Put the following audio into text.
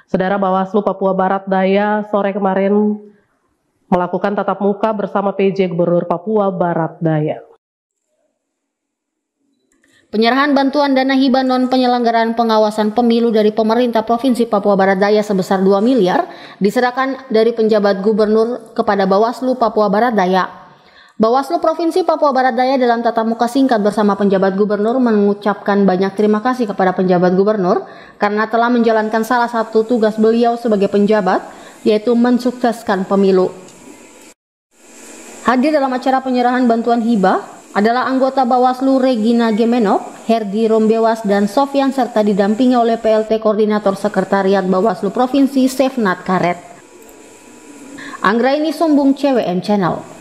Saudara, Bawaslu Papua Barat Daya sore kemarin melakukan tatap muka bersama PJ Gubernur Papua Barat Daya. Penyerahan bantuan dana hibah non penyelenggaraan pengawasan pemilu dari pemerintah Provinsi Papua Barat Daya sebesar 2 miliar diserahkan dari penjabat gubernur kepada Bawaslu Papua Barat Daya. Bawaslu Provinsi Papua Barat Daya dalam tatap muka singkat bersama penjabat gubernur mengucapkan banyak terima kasih kepada penjabat gubernur karena telah menjalankan salah satu tugas beliau sebagai penjabat, yaitu mensukseskan pemilu. Hadir dalam acara penyerahan bantuan hibah adalah anggota Bawaslu Regina Gemenok, Herdi Rombewas, dan Sofyan serta didampingi oleh PLT Koordinator Sekretariat Bawaslu Provinsi Sefnat Karet. Anggraini Sombong, CWM Channel.